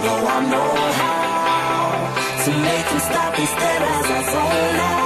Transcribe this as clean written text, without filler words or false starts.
know how to make them stop and stare as I zone out.